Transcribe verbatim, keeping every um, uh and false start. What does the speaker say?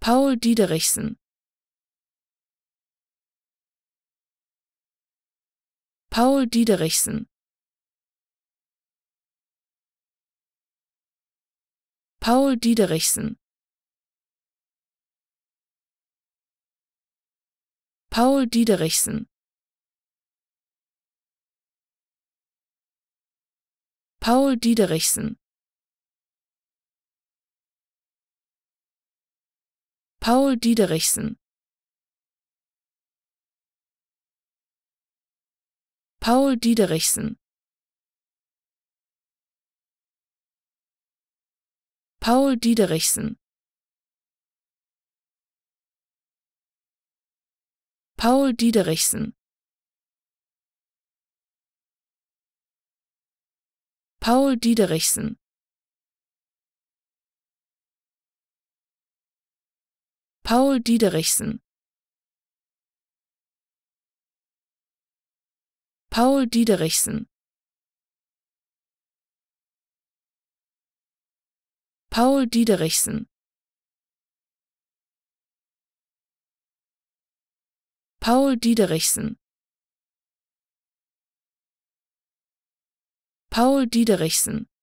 Paul Diederichsen, Paul Diederichsen, Paul Diederichsen, Paul Diederichsen, Paul Diederichsen, Paul Diederichsen, Paul Diederichsen, Paul Diederichsen, Paul Diederichsen, Paul Diederichsen, Paul Diederichsen, Paul Diederichsen, Paul Diederichsen, Paul Diederichsen, Paul Diederichsen,